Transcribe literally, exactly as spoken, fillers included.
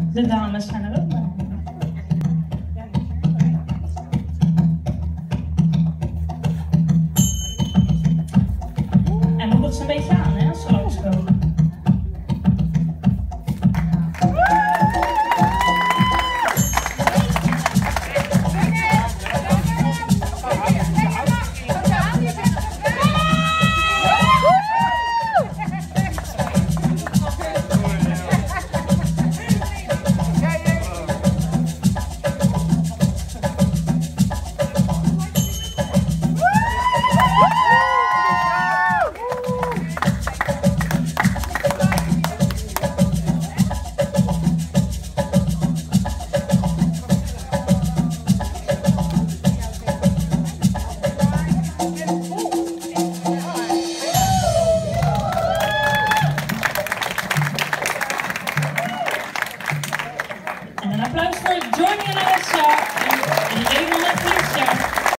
De dames zijn er ook bij. En moedig ze een beetje aan, hè, als ze langskomen. En een applaus voor Johnny en Alessa.